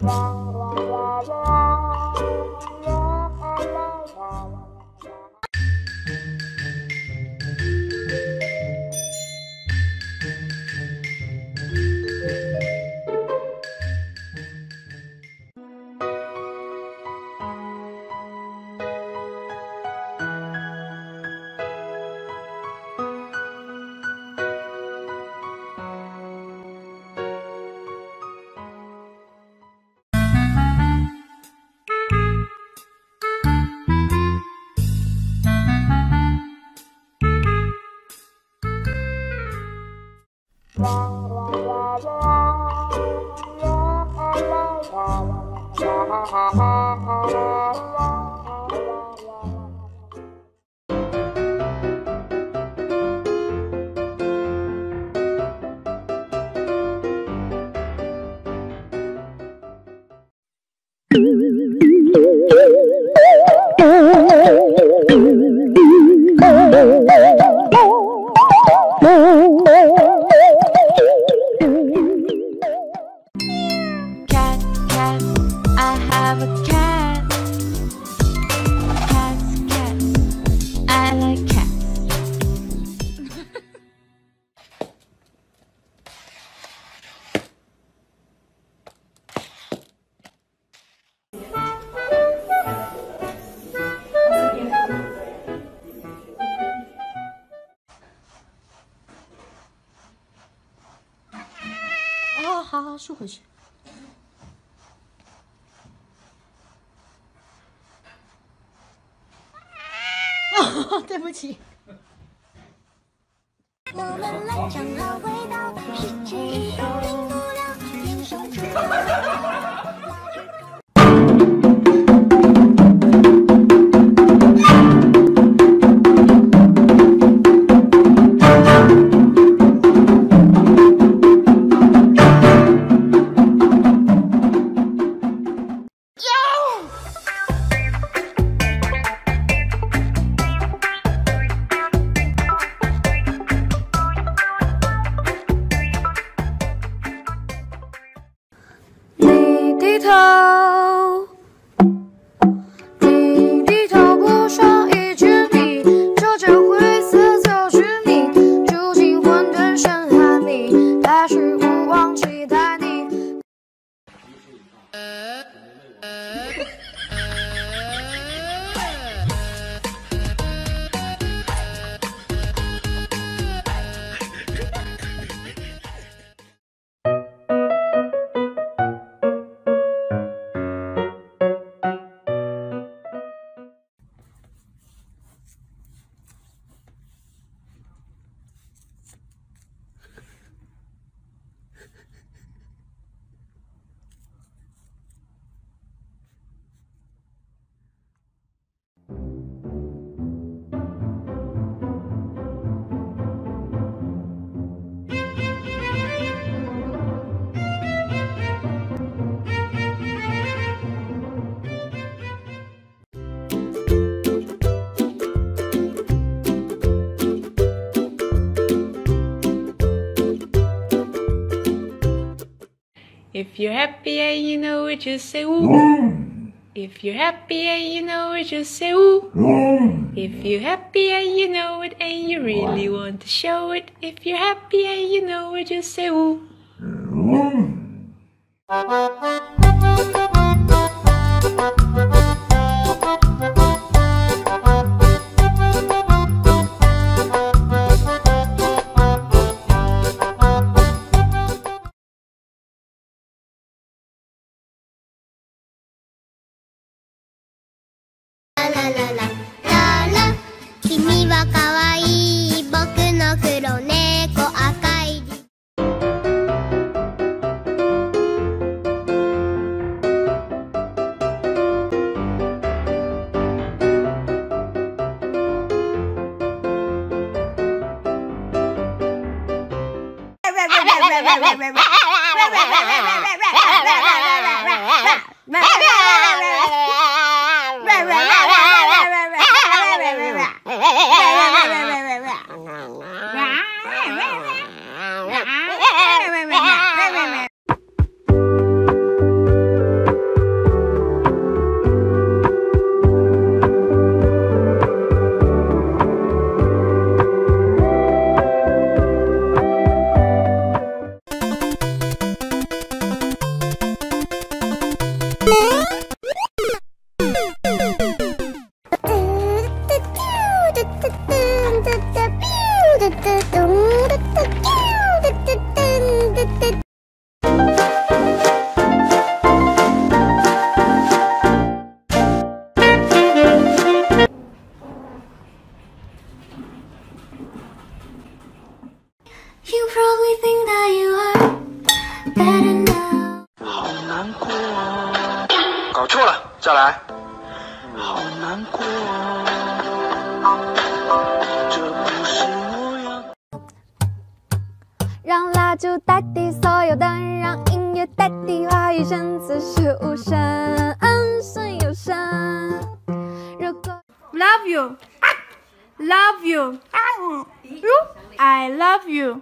Cat, cat, I have a cat. Cats, cats, I like cats. 哦，好好竖回去。哦，对不起。我们来尝好味道，失去一口停不了，天生吃。低头不说一句你，这件灰色就是你，住进混沌深海里，但是无望期待你。 If you're happy and you know it, just say woo. If you're happy and you know it, just say woo. If you're happy and you know it and you really want to show it, if you're happy and you know it, just say woo. You probably think that you are better now. 好难过，搞错了，再来。好难过，这不是我要。 让蜡烛代替所有灯，让音乐代替话语声，此时无声，声有声。如果 Love you, love you, I love you.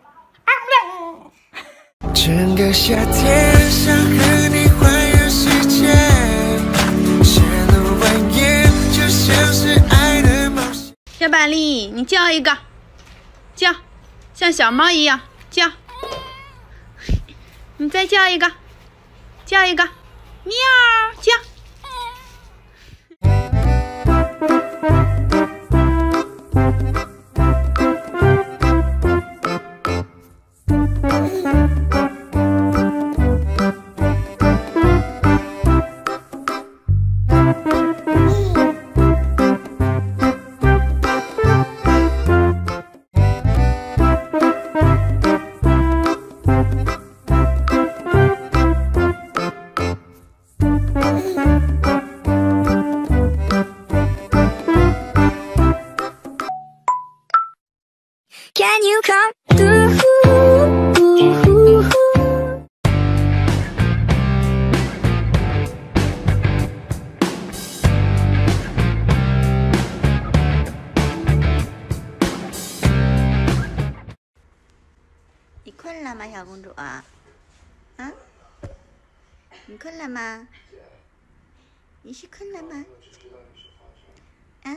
整个夏天想和你环游世界，喜怒完颜就像是爱的冒险。 小板栗，你叫一个，叫，像小猫一样叫。你再叫一个，叫一个，喵，叫。 Can you come through? 你困了吗，小公主啊？啊？你困了吗？你是困了吗？啊？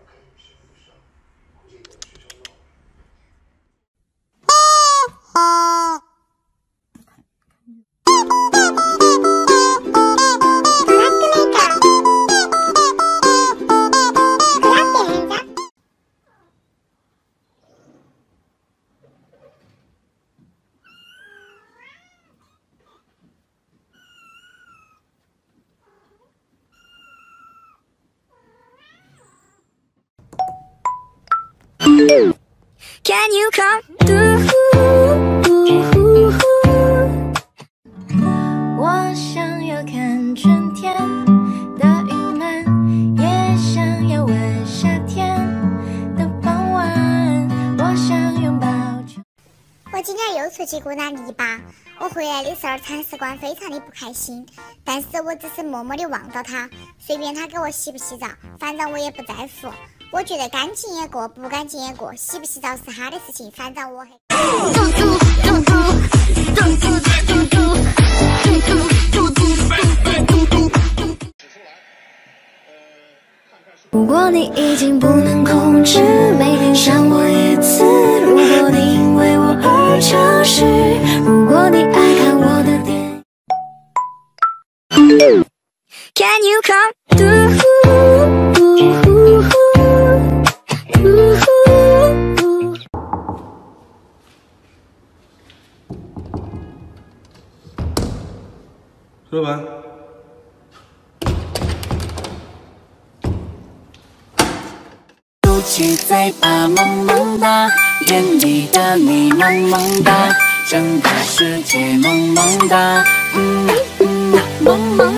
Can you come through? 我想要看春天的云暖，也想要闻夏天的傍晚。我想拥抱。 我今天又出去鼓捣泥巴，我回来的时候铲屎官非常的不开心，但是我只是默默的望到他，随便他给我洗不洗澡，反正我也不在乎。我觉得干净也过，不干净也过，洗不洗澡是他的事情，反正我如果你已经不能控制，每天想我一次。如果你因为我而潮湿，如果你爱看我的电影。Can you come through? 说完。 嘟起嘴巴萌萌哒，眼里的你萌萌哒，整个世界萌萌哒，萌萌。